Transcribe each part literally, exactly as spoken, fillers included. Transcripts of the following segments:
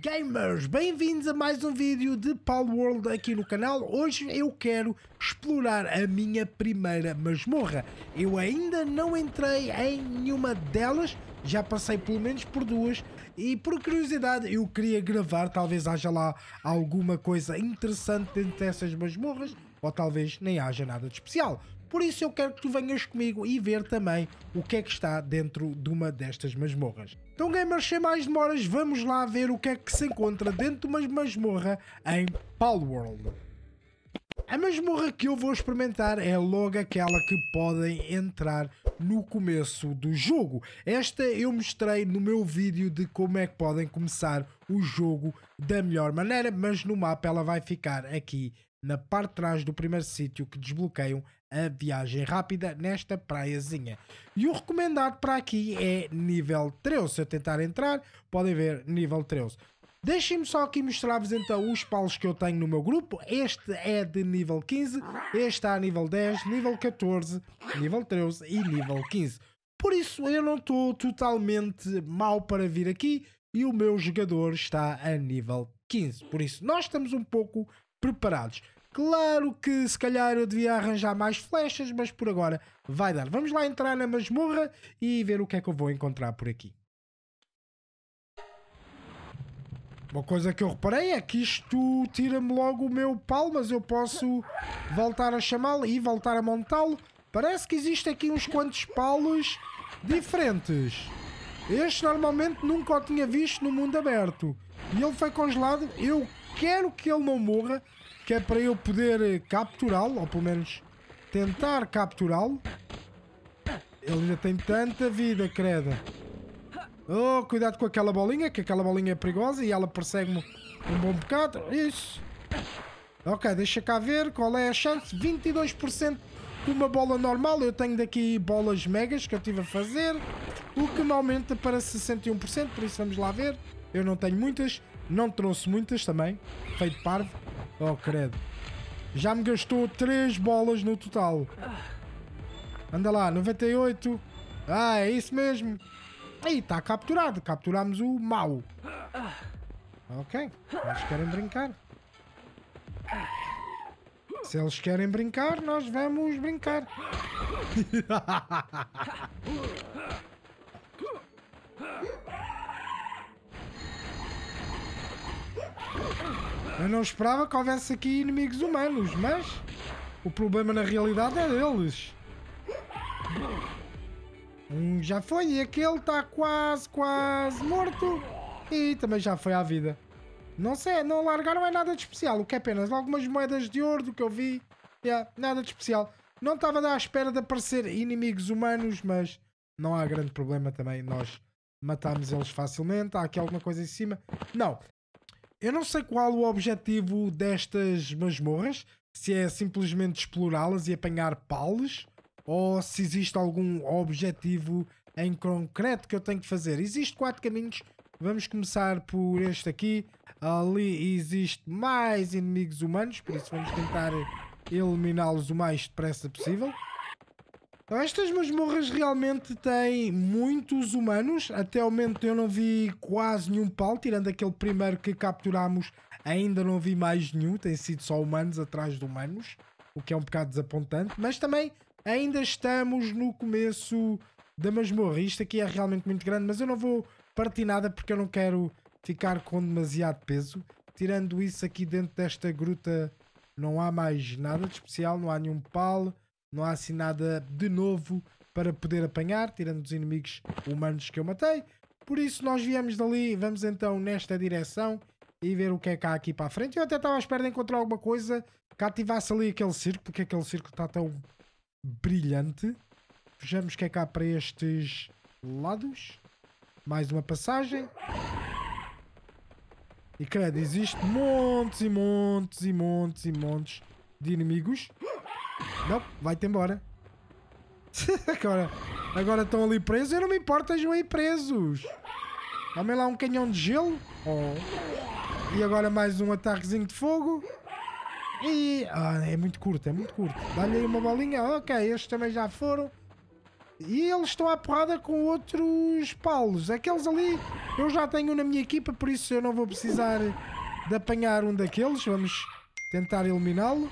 Gamers, bem-vindos a mais um vídeo de Palworld aqui no canal. Hoje eu quero explorar a minha primeira masmorra. Eu ainda não entrei em nenhuma delas, já passei pelo menos por duas e por curiosidade eu queria gravar, talvez haja lá alguma coisa interessante dentro dessas masmorras ou talvez nem haja nada de especial. Por isso eu quero que tu venhas comigo e ver também o que é que está dentro de uma destas masmorras. Então gamers, sem mais demoras, vamos lá ver o que é que se encontra dentro de uma masmorra em Palworld. A masmorra que eu vou experimentar é logo aquela que podem entrar no começo do jogo. Esta eu mostrei no meu vídeo de como é que podem começar o jogo da melhor maneira, mas no mapa ela vai ficar aqui na parte de trás do primeiro sítio que desbloqueiam a viagem rápida nesta praiazinha. E o recomendado para aqui é nível treze. Se eu tentar entrar, podem ver nível treze. Deixem-me só aqui mostrar-vos então os paus que eu tenho no meu grupo. Este é de nível quinze, este está a nível dez, nível catorze, nível treze e nível quinze. Por isso eu não estou totalmente mal para vir aqui e o meu jogador está a nível quinze. Por isso nós estamos um pouco preparados. Claro que se calhar eu devia arranjar mais flechas, mas por agora vai dar. Vamos lá entrar na masmorra e ver o que é que eu vou encontrar por aqui. Uma coisa que eu reparei é que isto tira-me logo o meu pau, mas eu posso voltar a chamá-lo e voltar a montá-lo. Parece que existem aqui uns quantos paus diferentes. Este normalmente nunca o tinha visto no mundo aberto. E ele foi congelado. Eu quero que ele não morra, que é para eu poder capturá-lo, ou pelo menos tentar capturá-lo. Ele ainda tem tanta vida, credo. Oh, cuidado com aquela bolinha, que aquela bolinha é perigosa e ela persegue-me um bom bocado. Isso. Ok, deixa cá ver qual é a chance. vinte e dois por cento de uma bola normal. Eu tenho daqui bolas megas que eu estive a fazer, o que me aumenta para sessenta e um por cento, por isso vamos lá ver. Eu não tenho muitas, não trouxe muitas também, feito parvo. Oh, credo. Já me gastou três bolas no total. Anda lá, noventa e oito. Ah, é isso mesmo. Aí, está capturado. Capturámos o mau. Ok. Eles querem brincar. Se eles querem brincar, nós vamos brincar. Eu não esperava que houvesse aqui inimigos humanos, mas o problema na realidade é deles. Um já foi e aquele está quase, quase morto. E também já foi à vida. Não sei, não largaram é nada de especial. O que é apenas algumas moedas de ouro do que eu vi. Yeah, nada de especial. Não estava à espera de aparecer inimigos humanos, mas não há grande problema também. Nós matamos eles facilmente. Há aqui alguma coisa em cima? Não. Eu não sei qual o objetivo destas masmorras. Se é simplesmente explorá-las e apanhar paus, ou se existe algum objetivo em concreto que eu tenho que fazer. Existem quatro caminhos. Vamos começar por este aqui. Ali existe mais inimigos humanos, por isso vamos tentar eliminá-los o mais depressa possível. Então, estas masmorras realmente têm muitos humanos. Até ao momento eu não vi quase nenhum pau, tirando aquele primeiro que capturámos, ainda não vi mais nenhum. Tem sido só humanos atrás de humanos, o que é um bocado desapontante. Mas também ainda estamos no começo da masmorra. Isto aqui é realmente muito grande, mas eu não vou partir nada porque eu não quero ficar com demasiado peso. Tirando isso, aqui dentro desta gruta não há mais nada de especial, não há nenhum pau. Não há assim nada de novo para poder apanhar, tirando os inimigos humanos que eu matei. Por isso nós viemos dali, vamos então nesta direção e ver o que é que há aqui para a frente. Eu até estava à espera de encontrar alguma coisa que ativasse ali aquele círculo, porque aquele círculo está tão brilhante. Vejamos o que é que há para estes lados. Mais uma passagem. E credo, existe montes e montes e montes e montes de inimigos. Não, vai-te embora. agora, agora estão ali presos. Eu não me importo, estejam aí presos. Dá-me lá um canhão de gelo. Oh. E agora mais um ataquezinho de fogo. E... Ah, é muito curto, é muito curto. Dá-lhe aí uma bolinha. Ok, estes também já foram. E eles estão à porrada com outros paulos. Aqueles ali eu já tenho na minha equipa, por isso eu não vou precisar de apanhar um daqueles. Vamos tentar eliminá-lo.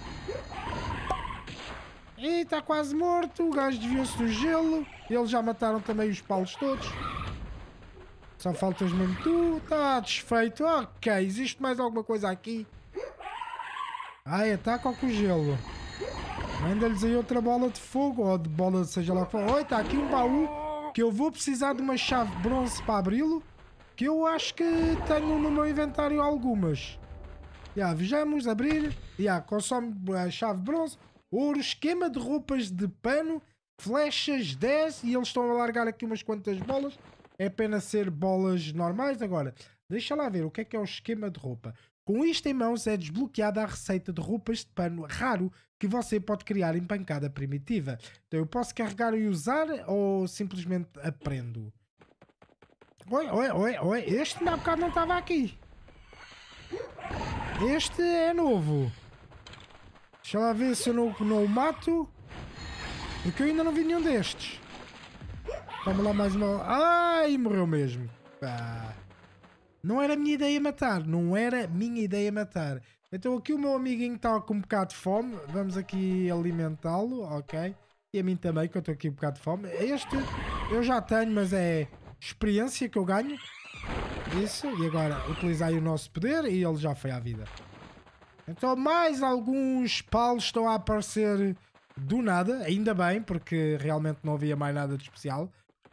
E está quase morto. O gajo desviou-se do gelo. Eles já mataram também os paulos todos. Só faltas mesmo tu. Está desfeito. Ok, existe mais alguma coisa aqui? Ai, ataca com o gelo. Manda-lhes aí outra bola de fogo. Ou de bola, seja lá o que for. Oi, está aqui um baú. Que eu vou precisar de uma chave de bronze para abri-lo. Que eu acho que tenho no meu inventário algumas. Já, vejamos abrir. Já, consome a chave de bronze. Ouro, esquema de roupas de pano, flechas dez, e eles estão a largar aqui umas quantas bolas. É apenas ser bolas normais. Agora, deixa lá ver o que é que é o esquema de roupa. Com isto em mãos é desbloqueada a receita de roupas de pano raro que você pode criar em pancada primitiva. Então eu posso carregar e usar ou simplesmente aprendo? Oi, oi, oi, oi, este há bocado não estava aqui. Este é novo. Deixa lá ver se eu não, não o mato. Porque eu ainda não vi nenhum destes. Toma lá mais uma... Ai, morreu mesmo. Ah. Não era minha ideia matar. Não era minha ideia matar. Então aqui o meu amiguinho está com um bocado de fome. Vamos aqui alimentá-lo, ok? E a mim também, que eu estou aqui um bocado de fome. Este eu já tenho, mas é experiência que eu ganho. Isso. E agora utilizar o nosso poder e ele já foi à vida. Então mais alguns paus estão a aparecer do nada, ainda bem, porque realmente não havia mais nada de especial.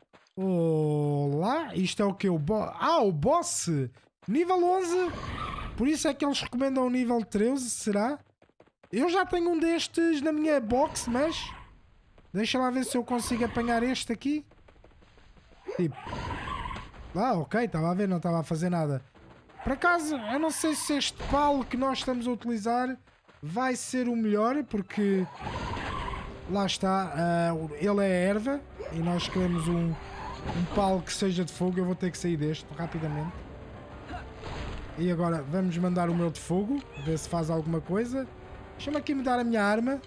Olá, isto é o que? O bo ah, o boss! Nível onze! Por isso é que eles recomendam o nível treze, será? Eu já tenho um destes na minha box, mas... Deixa lá ver se eu consigo apanhar este aqui. Tipo... Ah, ok, estava a ver, não estava a fazer nada. Por acaso, eu não sei se este palo que nós estamos a utilizar vai ser o melhor, porque lá está, uh, ele é erva e nós queremos um, um palo que seja de fogo. Eu vou ter que sair deste rapidamente. E agora vamos mandar o meu de fogo, ver se faz alguma coisa. Deixa-me aqui mudar a minha arma.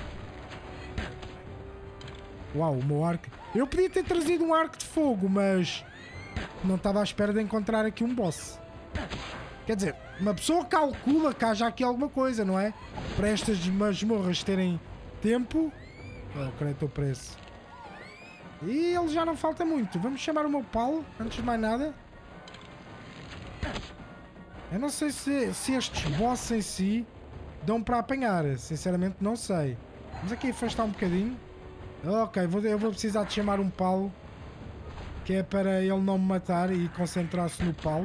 Uau, o meu arco. Eu podia ter trazido um arco de fogo, mas não estava à espera de encontrar aqui um boss. Quer dizer, uma pessoa calcula que haja aqui alguma coisa, não é? Para estas masmorras terem tempo. Oh, credo o preço. E ele já não falta muito. Vamos chamar o meu pau, antes de mais nada. Eu não sei se, se estes bosses em si dão para apanhar. Sinceramente não sei. Vamos aqui afastar um bocadinho. Ok, vou, eu vou precisar de chamar um pau. Que é para ele não me matar e concentrar-se no pau.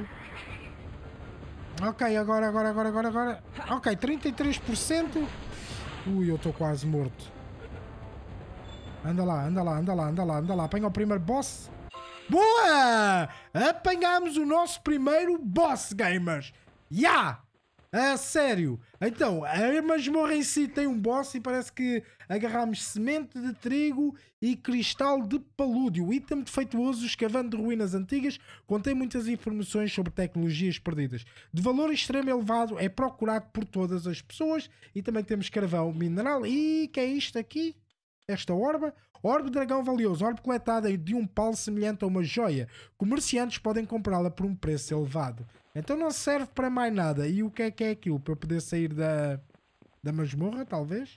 Ok, agora, agora, agora, agora, agora. Ok, trinta e três por cento. Ui, eu estou quase morto. Anda lá, anda lá, anda lá, anda lá, anda lá. Apanha o primeiro boss. Boa! Apanhámos o nosso primeiro boss, gamers. Ya! Yeah! A sério. Então, a masmorra em si tem um boss e parece que agarramos semente de trigo e cristal de palúdio. Item defeituoso escavando de ruínas antigas. Contém muitas informações sobre tecnologias perdidas. De valor extremo elevado, é procurado por todas as pessoas. E também temos carvão mineral. E que é isto aqui? Esta orbe? Orbe dragão valioso. Orbe coletada de um pau semelhante a uma joia. Comerciantes podem comprá-la por um preço elevado. Então não serve para mais nada. E o que é que é aquilo? Para eu poder sair da, da masmorra, talvez?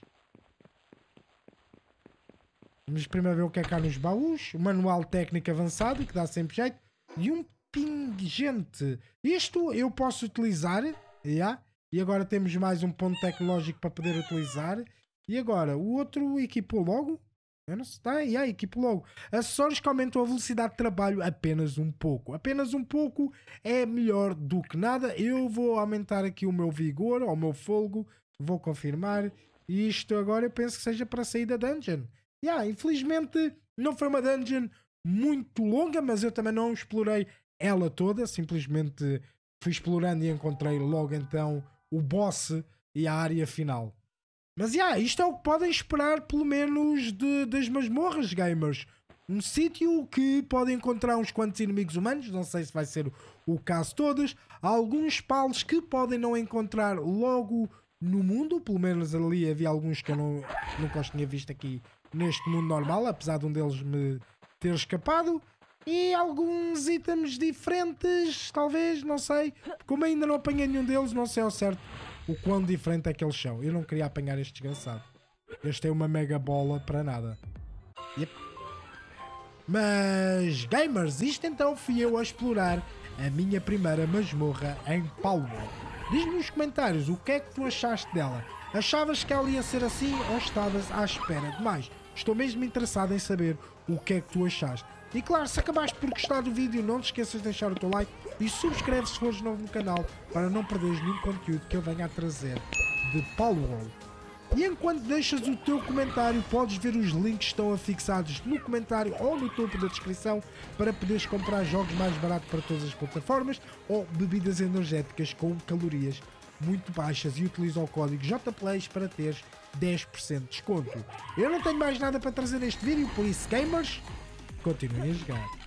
Vamos primeiro ver o que é que há nos baús. O manual técnico avançado, que dá sempre jeito. E um pingente. Isto eu posso utilizar. Yeah. E agora temos mais um ponto tecnológico para poder utilizar. E agora, o outro equipou logo. Eu não sei. Ah, yeah, equipo logo. Acessórios que aumentam a velocidade de trabalho apenas um pouco. Apenas um pouco é melhor do que nada. Eu vou aumentar aqui o meu vigor, ou o meu fogo. Vou confirmar. E isto agora eu penso que seja para sair da dungeon. Yeah, infelizmente não foi uma dungeon muito longa, mas eu também não explorei ela toda. Simplesmente fui explorando e encontrei logo então o boss e a área final. Mas yeah, isto é o que podem esperar pelo menos de, das masmorras, gamers. Um sítio que podem encontrar uns quantos inimigos humanos, não sei se vai ser o caso todos. Há alguns paus que podem não encontrar logo no mundo, pelo menos ali havia alguns que eu não, nunca os tinha visto aqui neste mundo normal, apesar de um deles me ter escapado. E alguns itens diferentes, talvez, não sei. Como ainda não apanhei nenhum deles, não sei ao certo o quão diferente é que eles são. Eu não queria apanhar este desgraçado. Este é uma mega bola para nada. Yep. Mas, gamers, isto então fui eu a explorar a minha primeira masmorra em Palworld. Diz-me nos comentários o que é que tu achaste dela. Achavas que ela ia ser assim ou estavas à espera de mais? Estou mesmo interessado em saber o que é que tu achaste. E claro, se acabaste por gostar do vídeo, não te esqueças de deixar o teu like e subscreve se fores novo no canal para não perderes nenhum conteúdo que eu venha a trazer de Palworld. E enquanto deixas o teu comentário, podes ver os links que estão afixados no comentário ou no topo da descrição para poderes comprar jogos mais baratos para todas as plataformas ou bebidas energéticas com calorias muito baixas e utiliza o código J Plays para teres dez por cento de desconto. Eu não tenho mais nada para trazer neste vídeo, por isso, gamers, continuem a jogar.